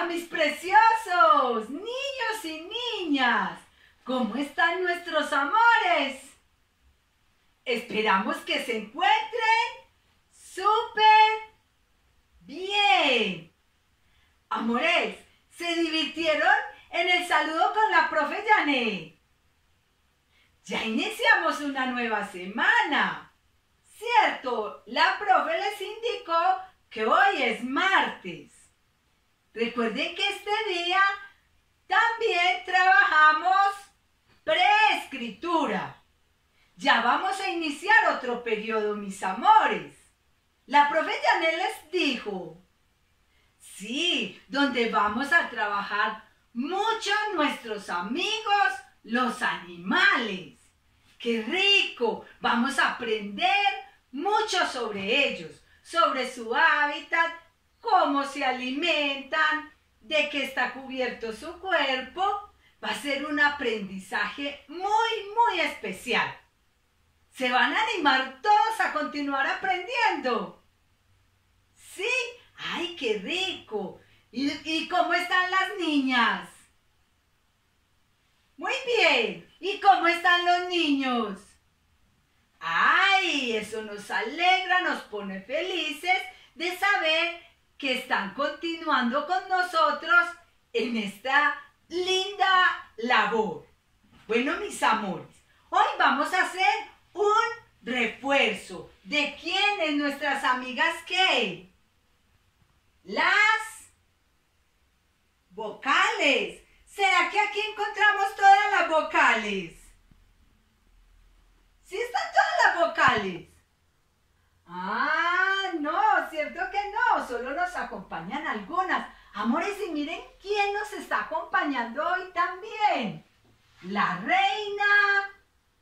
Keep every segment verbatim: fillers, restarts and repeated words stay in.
mis preciosos niños y niñas, ¿cómo están nuestros amores? Esperamos que se encuentren súper bien. Amores, ¿se divirtieron en el saludo con la profe Janet? Ya iniciamos una nueva semana, ¿cierto? La profe les indicó que hoy es martes. Recuerden que este día también trabajamos preescritura. Ya vamos a iniciar otro periodo, mis amores. La profe Janet les dijo, sí, donde vamos a trabajar mucho nuestros amigos, los animales. ¡Qué rico! Vamos a aprender mucho sobre ellos, sobre su hábitat, cómo se alimentan, de qué está cubierto su cuerpo. Va a ser un aprendizaje muy, muy especial. ¿Se van a animar todos a continuar aprendiendo? ¿Sí? ¡Ay, qué rico! ¿Y, y cómo están las niñas? Muy bien. ¿Y cómo están los niños? ¡Ay! Eso nos alegra, nos pone felices de saber que están continuando con nosotros en esta linda labor. Bueno, mis amores, hoy vamos a hacer un refuerzo. ¿De quiénes? Nuestras amigas, ¿qué? Las vocales. ¿Será que aquí encontramos todas las vocales? ¿Sí están todas las vocales? Ah, no, cierto que no, solo nos acompañan algunas. Amores, y miren quién nos está acompañando hoy también. La reina.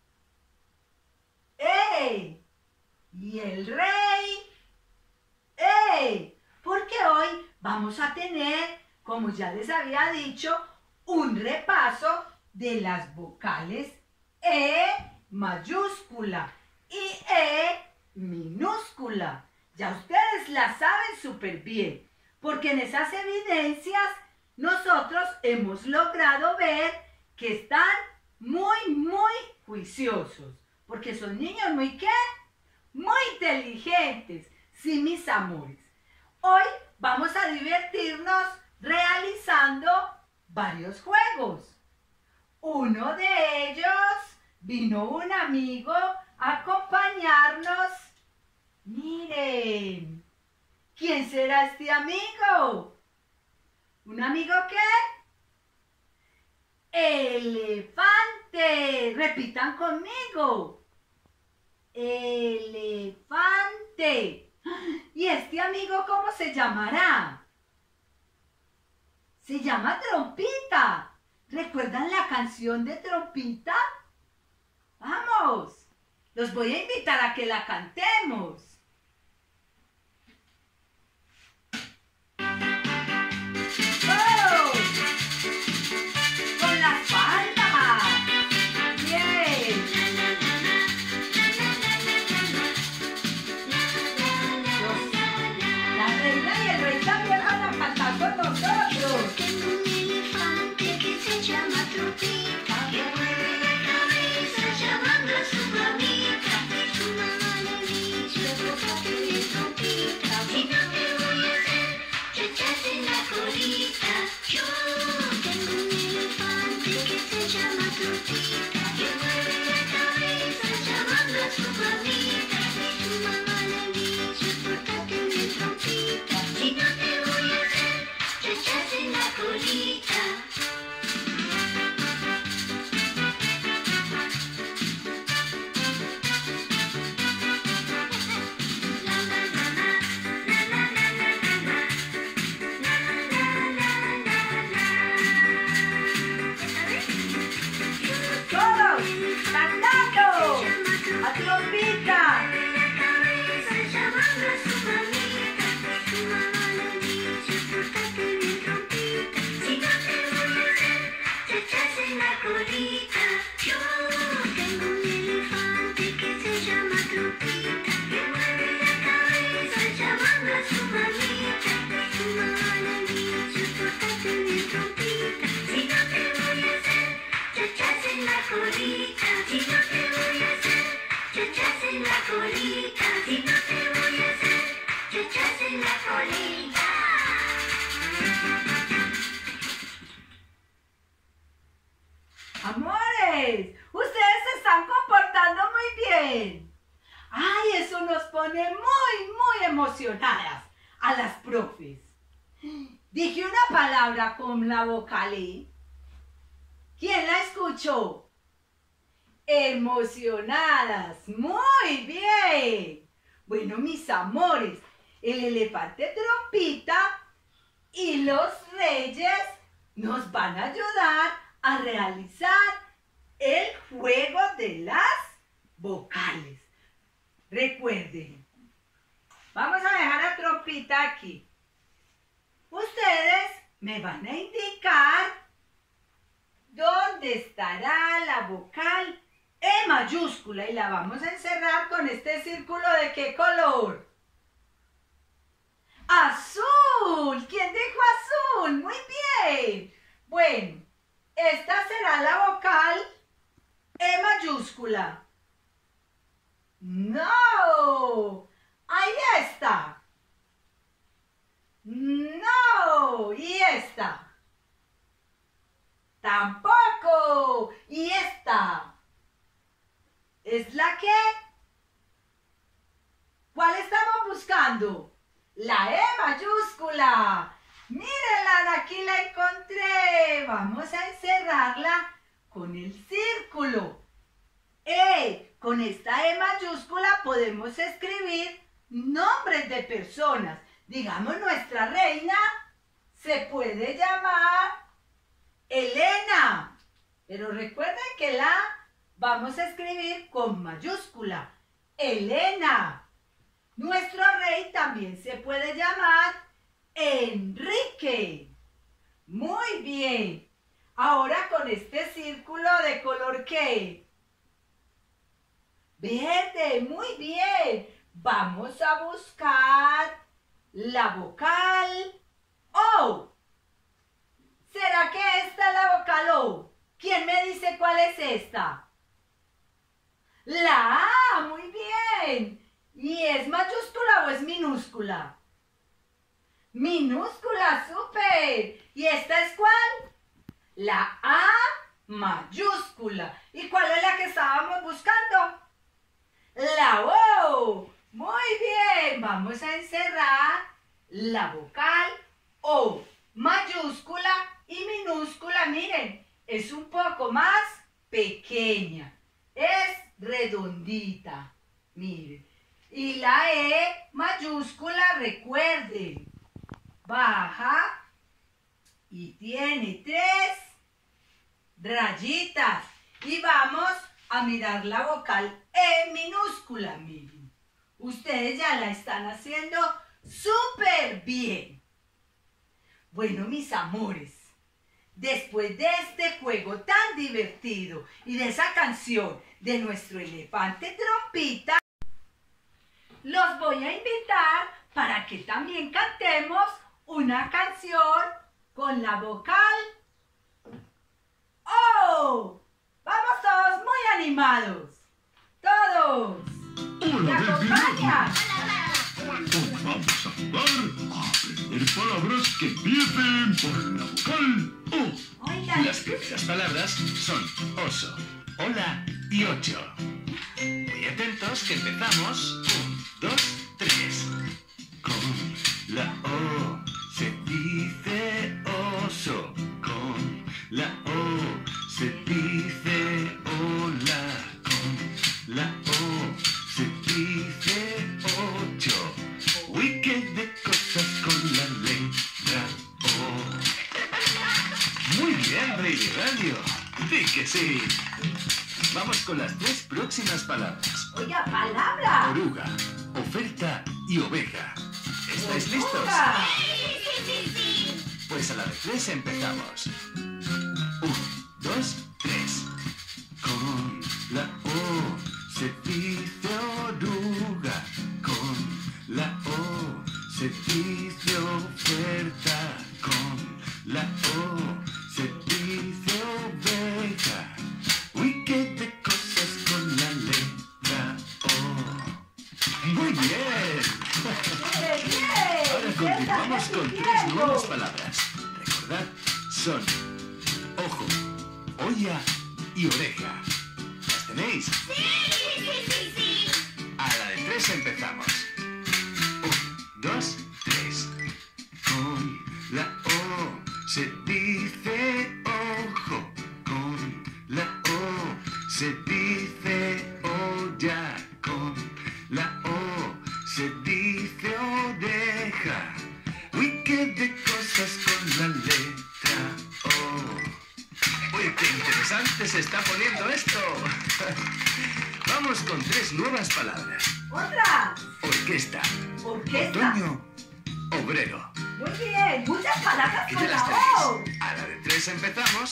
¡Ey! Y el rey. ¡Ey! Porque hoy vamos a tener, como ya les había dicho, un repaso de las vocales E mayúscula y E minúscula. Ya ustedes la saben súper bien, porque en esas evidencias nosotros hemos logrado ver que están muy, muy juiciosos, porque son niños muy, ¿qué? Muy inteligentes. Sí, mis amores. Hoy vamos a divertirnos realizando varios juegos. Uno de ellos, vino un amigo a acompañarnos. Miren, ¿quién será este amigo? ¿Un amigo qué? Elefante. Repitan conmigo. Elefante. ¿Y este amigo cómo se llamará? Se llama Trompita. ¿Recuerdan la canción de Trompita? ¡Vamos! Los voy a invitar a que la cantemos. ¡Oh! ¡Con las palmas! ¡Bien! Los, la reina y el rey también van a cantar con nosotros. Llama Trompita, que mueve la cabeza llamando a su mamita. Su mamá le dice, bótate de Trompita. Si no te voy a hacer, te echas en la colita. Yo tengo un elefante que se llama Trompita, que mueve la cabeza llamando a su mamita. Su mamá le dice, bótate de Trompita. Si no te voy a hacer, te echas en la colita. ¡Todos! ¡Cantando! ¡A Trompita! chuchas en la colita. Si no te voy a hacer chuchas en la colita. Amores, ustedes se están comportando muy bien. Ay, eso nos pone muy, muy emocionadas a las profes. Dije una palabra con la vocal E. ¿Quién la escuchó? Emocionadas. Muy bien. Bueno, mis amores, el elefante Trompita y los reyes nos van a ayudar a realizar el juego de las vocales. Recuerden, vamos a dejar a Trompita aquí. Ustedes me van a indicar dónde estará la vocal E mayúscula y la vamos a encerrar con este círculo ¿de qué color? ¡Azul! ¿Quién dijo azul? ¡Muy bien! Bueno, esta será la vocal E mayúscula. ¡No! ¡Ahí está! ¡No! ¿Y esta? ¡Tampoco! ¿Y esta? ¿Es la que? ¿Cuál estamos buscando? La E mayúscula. Mírenla, aquí la encontré. Vamos a encerrarla con el círculo. E. Con esta E mayúscula podemos escribir nombres de personas. Digamos, nuestra reina se puede llamar Elena. Pero recuerden que la vamos a escribir con mayúscula. Elena. Nuestro rey también se puede llamar Enrique. Muy bien. Ahora con este círculo de color ¿qué? Verde. Muy bien. Vamos a buscar la vocal O. ¿Será que esta es la vocal O? ¿Quién me dice cuál es esta? La A. Muy bien. ¿Y es mayúscula o es minúscula? Minúscula, súper. ¿Y esta es cuál? La A mayúscula. ¿Y cuál es la que estábamos buscando? La O. Muy bien. Vamos a encerrar la vocal O mayúscula y minúscula. Miren, es un poco más pequeña. Es redondita. Miren. Y la E mayúscula, recuerden, baja y tiene tres rayitas. Y vamos a mirar la vocal E minúscula, miren. Ustedes ya la están haciendo súper bien. Bueno, mis amores, después de este juego tan divertido y de esa canción de nuestro elefante Trompita, los voy a invitar para que también cantemos una canción con la vocal O. Vamos todos muy animados. Todos. ¿Me acompañan? Hoy vamos a jugar a aprender palabras que empiecen por la vocal O. Oigan, Las primeras palabras son oso, hola y ocho. Muy atentos que empezamos. Un, dos, tres. Con la O se dice oso. Con la O se dice hola. Con la O se dice ocho. Uy, qué de cosas con la letra O. Muy bien, Baby Radio. Di que sí. Vamos con las tres próximas palabras. oiga, palabra. Oruga, oferta y oveja. ¿Estáis listos? Oruga. Pues a la de tres empezamos. Un, dos, tres. Con la O se dice oruga. Con la O se dice oferta. Con la O se dice oveja. Uy, qué de cosas con la letra O. Muy bien. ¡Súper bien! Ahora continuamos con tres nuevas palabras. Recordad, son ojo, olla y oreja. ¿Las tenéis? Sí, sí, sí, sí. A la de tres empezamos. Un, dos, tres. Con la O se dice ojo. Con la O se dice olla. Con la O se dice oreja. Uy, qué de cosas con la letra O. Uy, qué interesante se está poniendo esto. Vamos con tres nuevas palabras. ¡Otra! Orquesta, Orquesta. otoño, obrero. Muy bien. Muchas palabras ¿Qué con te las la O. tenéis? A la de tres empezamos.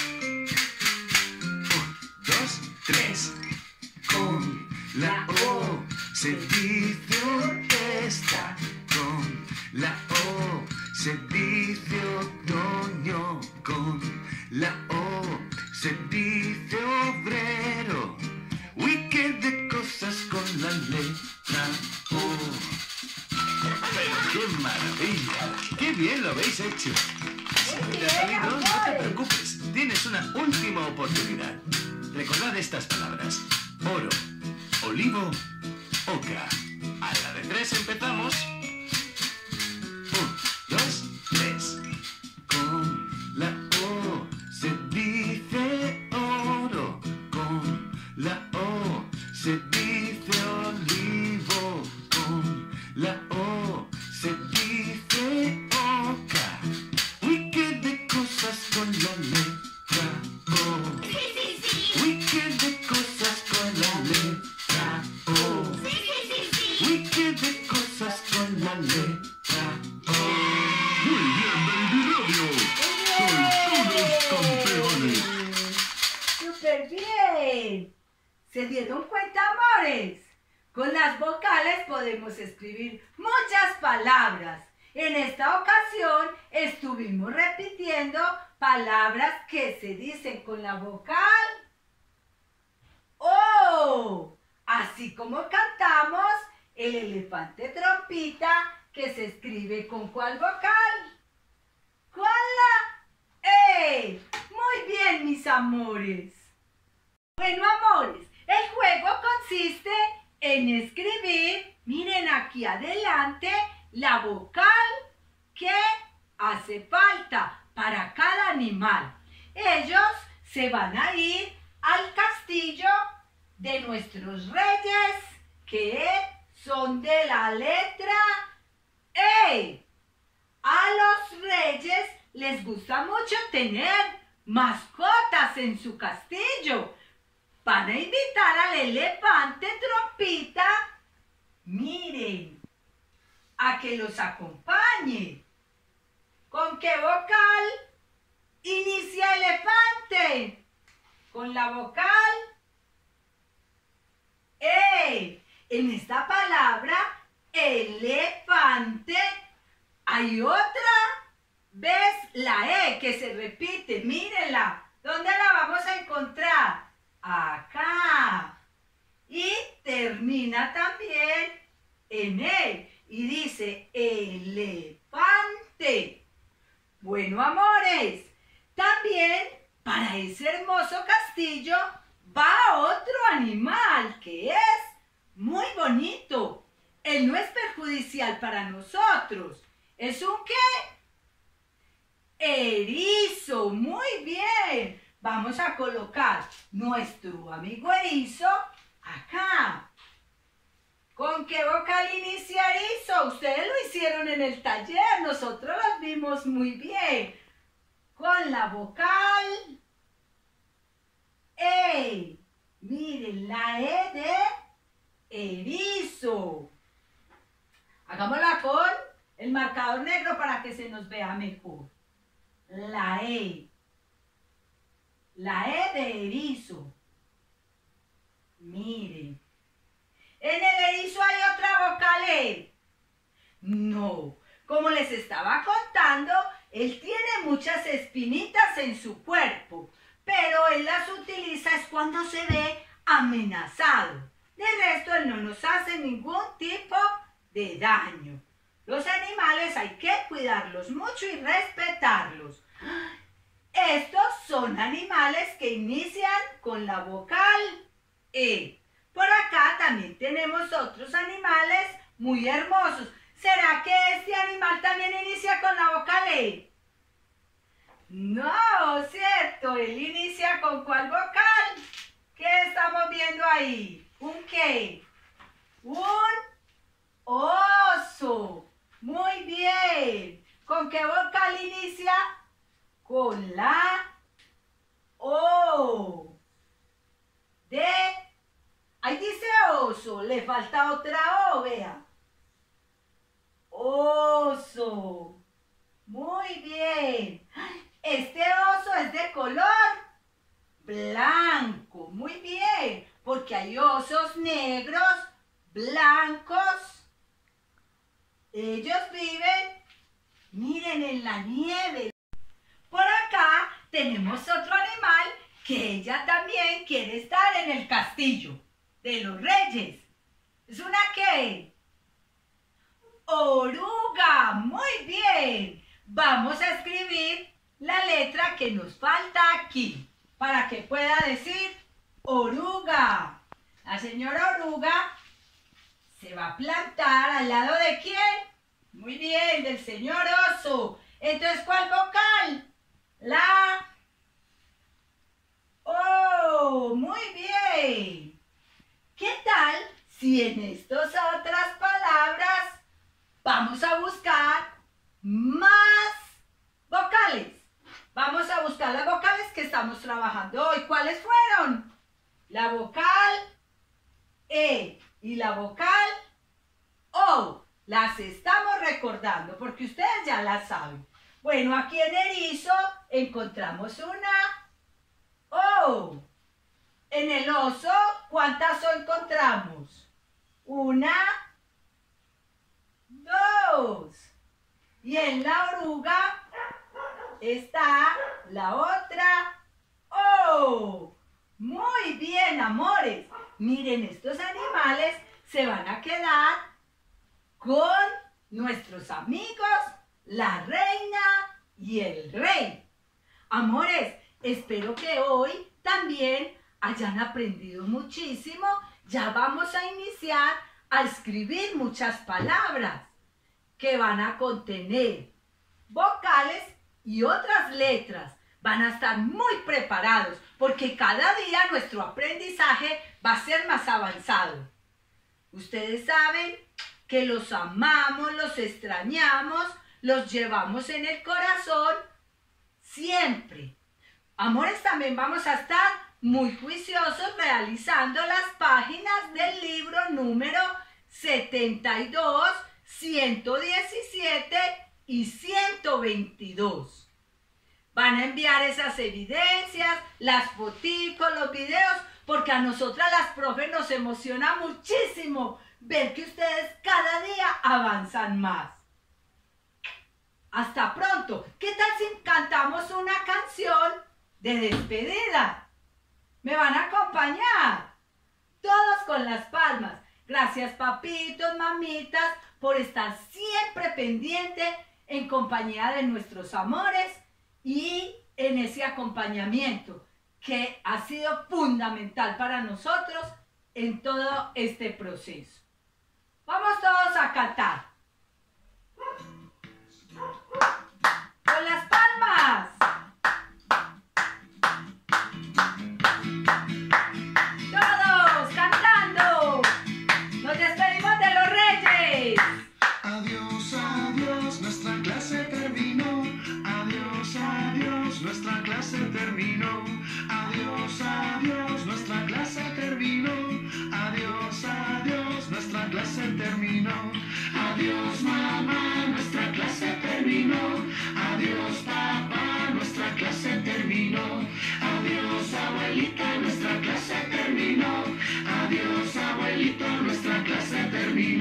Un, dos, tres. Con la O se dice orquesta. Con la O se dice otoño. Con la O se dice obrero. Uy, qué de cosas con la letra O. Pero qué maravilla. Qué bien lo habéis hecho. Si no te ha salido, no te amores. preocupes. Tienes una última oportunidad. Recordad estas palabras. Oro, olivo, oca. A la de tres empezamos. Un, dos, tres. Con la O se dice oro. Con la O se dice olivo. Con la O se dice oca. Uy, qué de cosas con la letra O. Sí, sí, sí. Uy, qué de cosas con la letra O. Sí, sí, sí, sí. Uy, qué de cosas con la letra O. Muy bien, Baby Radio. Sois unos campeones. ¡Súper bien! ¿Se dieron cuenta, amores? Con las vocales podemos escribir muchas palabras. En esta ocasión estuvimos repitiendo palabras que se dicen con la vocal O. Así como cantamos el elefante trompita que se escribe con ¿cuál vocal? Con la E. Muy bien, mis amores. Bueno, amores, el juego consiste en escribir, miren aquí adelante, la vocal que hace falta para cada animal. Ellos se van a ir al castillo de nuestros reyes, que son de la letra E. A los reyes les gusta mucho tener mascotas en su castillo. Van a invitar al elefante trompita, miren, a que los acompañe. ¿Con qué vocal inicia elefante? Con la vocal E. En esta palabra, elefante, hay otra vez la E que se repite, mírenla. ¿Dónde la vamos a encontrar? Acá. Y termina también en E. Y dice elefante. Bueno, amores, también para ese hermoso castillo va otro animal que es muy bonito. Él no es perjudicial para nosotros. ¿Es un qué? Erizo. Muy bien. Vamos a colocar nuestro amigo erizo acá. ¿Con qué vocal inicia erizo? Ustedes lo hicieron en el taller, nosotros los vimos muy bien. Con la vocal E. Miren, la E de erizo. Hagámosla con el marcador negro para que se nos vea mejor. La E. La E de erizo. Miren. ¿En el erizo hay otra vocal E? No. Como les estaba contando, él tiene muchas espinitas en su cuerpo, pero él las utiliza es cuando se ve amenazado. De resto, él no nos hace ningún de daño. Los animales hay que cuidarlos mucho y respetarlos. Estos son animales que inician con la vocal E. Por acá también tenemos otros animales muy hermosos. ¿Será que este animal también inicia con la vocal E? No, cierto, él inicia con ¿cuál vocal? ¿Qué estamos viendo ahí? ¿Un qué? Un oso. Muy bien. ¿Con qué vocal inicia? Con la O. De, ahí dice oso, le falta otra O, vea. Oso. Muy bien. Este oso es de color blanco. Muy bien, porque hay osos negros, blancos. Ellos viven, miren, en la nieve. Por acá tenemos otro animal que ella también quiere estar en el castillo de los reyes. ¿Es una qué? Oruga. Muy bien. Vamos a escribir la letra que nos falta aquí para que pueda decir oruga. La señora oruga se va a plantar al lado de ¿quién? Muy bien, del señor oso. Entonces, ¿cuál vocal? La O. Muy bien. ¿Qué tal si en estas otras palabras vamos a buscar más vocales? Vamos a buscar las vocales que estamos trabajando hoy. ¿Cuáles fueron? La vocal E y la vocal O. Las estamos recordando porque ustedes ya las saben. Bueno, aquí en erizo encontramos una O. En el oso, ¿cuántas O encontramos? Una, dos. Y en la oruga está la otra O. Muy bien, amores. Miren, estos animales se van a quedar con nuestros amigos, la reina y el rey. Amores, espero que hoy también hayan aprendido muchísimo. Ya vamos a iniciar a escribir muchas palabras que van a contener vocales y otras letras. Van a estar muy preparados porque cada día nuestro aprendizaje va a ser más avanzado. Ustedes saben que los amamos, los extrañamos, los llevamos en el corazón siempre. Amores, también vamos a estar muy juiciosos realizando las páginas del libro número setenta y dos, ciento diecisiete y ciento veintidós. Van a enviar esas evidencias, las foticos, los videos, porque a nosotras las profes nos emociona muchísimo ver que ustedes cada día avanzan más. Hasta pronto. ¿Qué tal si cantamos una canción de despedida? ¿Me van a acompañar? Todos con las palmas. Gracias, papitos, mamitas, por estar siempre pendiente en compañía de nuestros amores y en ese acompañamiento que ha sido fundamental para nosotros en todo este proceso. Vamos todos a cantar. Con las palmas. Todos cantando. Nos despedimos de los reyes. Adiós, adiós, nuestra clase terminó. Adiós, adiós, nuestra clase terminó. Adiós, adiós, nuestra clase terminó. Adiós, adiós, nuestra clase terminó. Adiós, mamá, nuestra clase terminó. Adiós, papá, nuestra clase terminó. Adiós, abuelita, nuestra clase terminó. Adiós, abuelito, nuestra clase terminó.